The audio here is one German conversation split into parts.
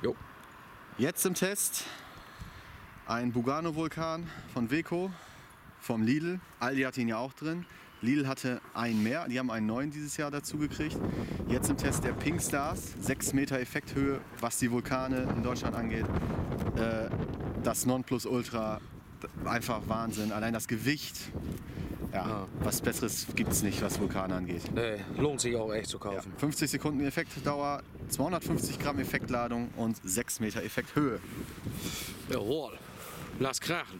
Jo. Jetzt im Test ein Bugano-Vulkan von Weco, vom Lidl. Aldi hat ihn ja auch drin. Lidl hatte einen mehr, die haben einen neuen dieses Jahr dazu gekriegt. Jetzt im Test der Pink Stars, 6 Meter Effekthöhe, was die Vulkane in Deutschland angeht. Das Nonplusultra, einfach Wahnsinn. Allein das Gewicht, ja, was Besseres gibt es nicht, was Vulkane angeht. Nee, lohnt sich auch echt zu Ja, kaufen. 50 Sekunden Effektdauer, 250 Gramm Effektladung und 6 Meter Effekthöhe. Jawohl. Lass krachen.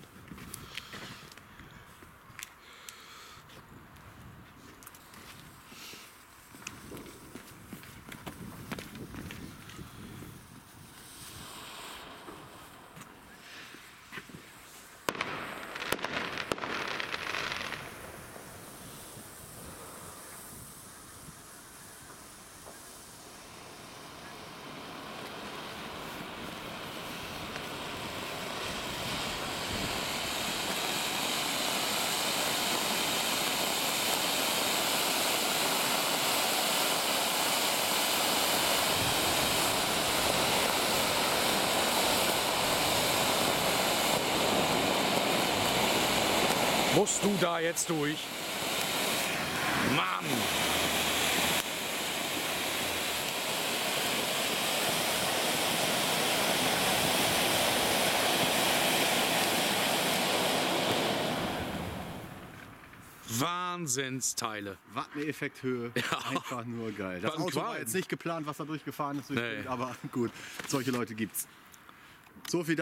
Musst du da jetzt durch? Mann! Wahnsinnsteile. Watt-Effekthöhe, Ja. einfach nur geil. Das Was ein Auto war Qualm. jetzt nicht geplant, was da durchgefahren ist, Nee. aber gut, solche Leute gibt's. So viel